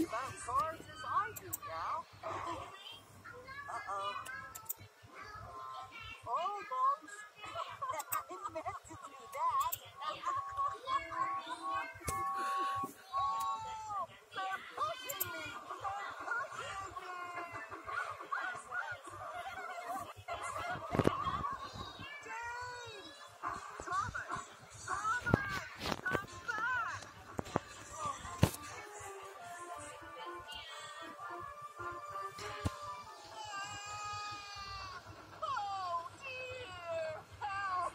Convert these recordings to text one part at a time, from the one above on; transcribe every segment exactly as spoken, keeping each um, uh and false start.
about cars as I do now. Uh-oh. Almost. I meant to do that. Oh, they're pushing me. They're pushing me. James! Thomas! Thomas! Come back! Oh, dear! Help!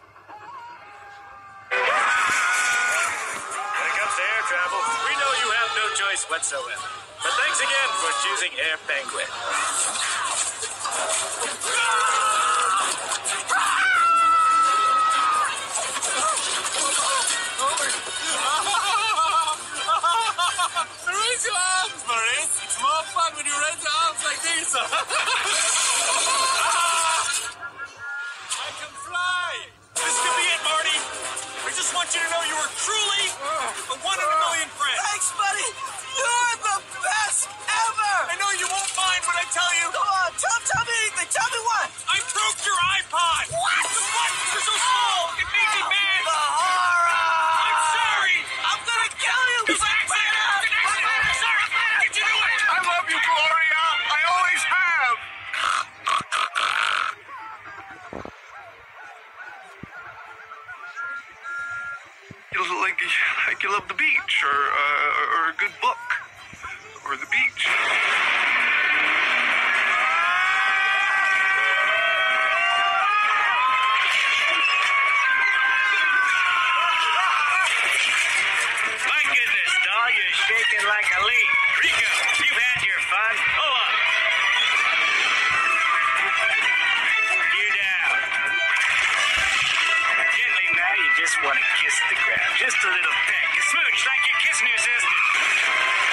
When it comes to air travel, we know you have no choice whatsoever. But thanks again for choosing Air Penguin. Raise your arms, Maurice. It's more fun when you raise your arms like these. I can fly. This could be it, Marty. I just want you to know you were truly a one in a million friend. Thanks, buddy. You're the best ever. I know you won't mind when I tell you. Go on, tell, tell me anything. Tell me what. I broke your iPod. What? The buttons are so small. It made me mad. The horror. I'm sorry. I'm gonna kill you. It's an accident. It's an accident. I'm sorry. How did you do it? I love you, Gloria. I always have. You look like, like you love the beach, or uh, or a good book, or the beach. My goodness, doll, you're shaking like a leaf. Rico, you've had your fun. Pull up. You down. Gently now, you just want to kiss the ground. Just a little peck. A smooch like you're kissing your sister.